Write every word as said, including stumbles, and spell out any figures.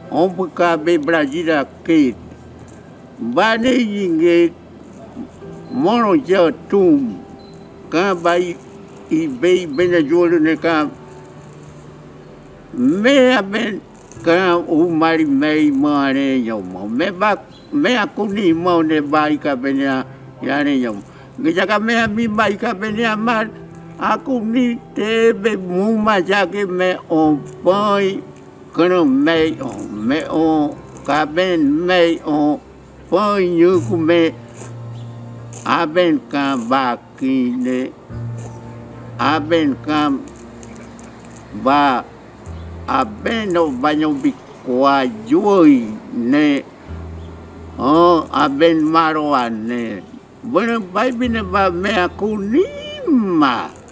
on buka be Brasília que bane yinge mono ja tum ka bai i be Venezuela ne ka me aben ka o mari mei mare yo mo me ba me akuni mo ne bai ka benya ya ne yo ngeja me mi bai ka benya mar aku ni te be mu ma ja ke me on pai kono me on me on ka ben me on pai như ku me aben ka ba ki ne aben ka ba aben no banyo bi kwa jui ne oh aben marwan ne bueno bai bine ba me aku ni ma